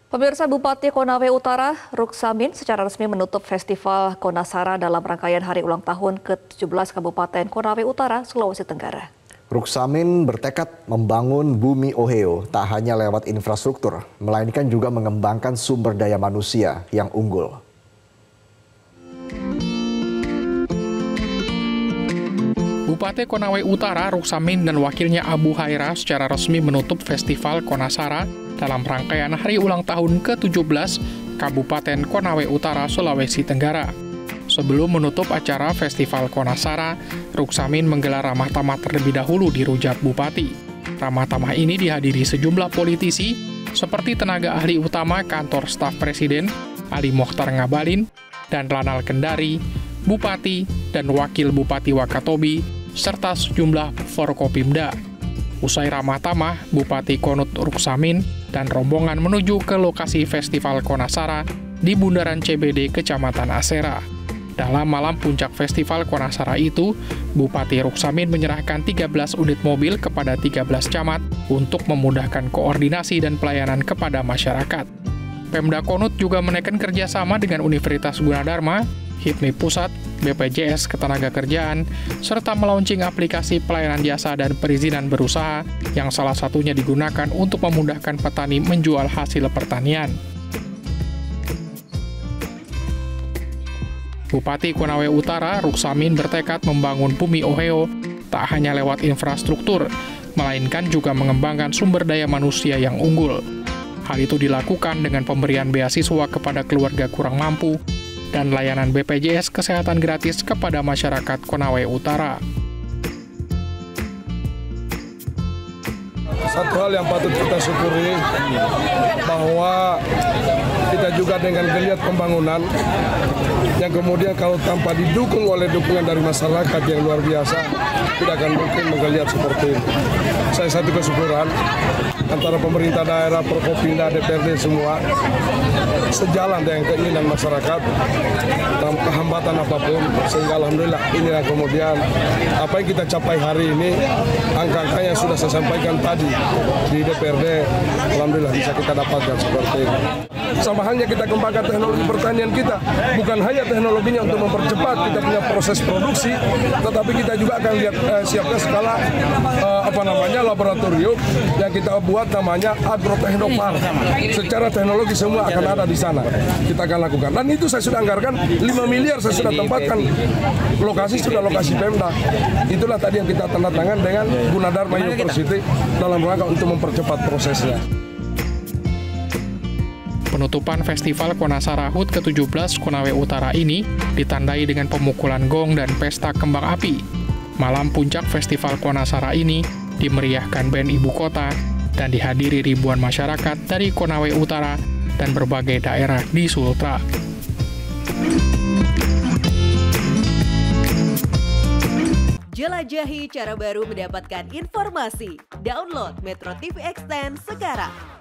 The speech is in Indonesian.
Pemirsa, Bupati Konawe Utara, Ruksamin, secara resmi menutup Festival Konasara dalam rangkaian Hari Ulang Tahun ke-17 Kabupaten Konawe Utara, Sulawesi Tenggara. Ruksamin bertekad membangun Bumi Oheo tak hanya lewat infrastruktur, melainkan juga mengembangkan sumber daya manusia yang unggul. Bupati Konawe Utara, Ruksamin, dan wakilnya Abu Haira secara resmi menutup Festival Konasara dalam rangkaian Hari Ulang Tahun ke-17 Kabupaten Konawe Utara, Sulawesi Tenggara. Sebelum menutup acara Festival Konasara, Ruksamin menggelar ramah tamah terlebih dahulu di Rujak Bupati. Ramah tamah ini dihadiri sejumlah politisi seperti tenaga ahli utama Kantor Staf Presiden, Ali Mokhtar Ngabalin, dan Lanal Kendari, Bupati, dan Wakil Bupati Wakatobi, serta sejumlah Forkopimda. Usai ramah tamah, Bupati Konut Ruksamin dan rombongan menuju ke lokasi Festival Konasara di Bundaran CBD Kecamatan Asera. Dalam malam puncak Festival Konasara itu, Bupati Ruksamin menyerahkan 13 unit mobil kepada 13 camat untuk memudahkan koordinasi dan pelayanan kepada masyarakat. Pemda Konut juga menaikkan kerjasama dengan Universitas Gunadarma, HIPMI Pusat, BPJS Ketenagakerjaan, serta melaunching aplikasi pelayanan jasa dan perizinan berusaha yang salah satunya digunakan untuk memudahkan petani menjual hasil pertanian. Bupati Konawe Utara, Ruksamin, bertekad membangun Bumi Oheo tak hanya lewat infrastruktur, melainkan juga mengembangkan sumber daya manusia yang unggul. Hal itu dilakukan dengan pemberian beasiswa kepada keluarga kurang mampu dan layanan BPJS Kesehatan gratis kepada masyarakat Konawe Utara. Satu hal yang patut kita syukuri bahwa kita juga dengan geliat pembangunan yang kemudian kalau tanpa didukung oleh dukungan dari masyarakat yang luar biasa tidak akan mungkin menggeliat seperti ini. Saya satu kesyukuran antara pemerintah daerah, Forkopimda, DPRD semua sejalan dengan keinginan masyarakat tanpa hambatan apapun, sehingga alhamdulillah inilah kemudian apa yang kita capai hari ini, angka-angka yang sudah saya sampaikan tadi di DPRD, alhamdulillah bisa kita dapatkan seperti ini. Sama halnya kita kembangkan teknologi pertanian kita, bukan hanya teknologinya untuk mempercepat kita punya proses produksi, tetapi kita juga akan lihat siapkan skala laboratorium yang kita buat namanya agrotechnopark. Secara teknologi semua akan ada di sana. Kita akan lakukan. Dan itu saya sudah anggarkan 5 miliar saya sudah tempatkan. Lokasi sudah lokasi Pemda. Itulah tadi yang kita tanda tangan dengan Gunadarma University dalam rangka untuk mempercepat prosesnya. Penutupan Festival Konasara HUT ke-17 Konawe Utara ini ditandai dengan pemukulan gong dan pesta kembang api. Malam puncak Festival Konasara ini dimeriahkan band ibu kota dan dihadiri ribuan masyarakat dari Konawe Utara dan berbagai daerah di Sultra. Jelajahi cara baru mendapatkan informasi. Download Metro TV Extend sekarang.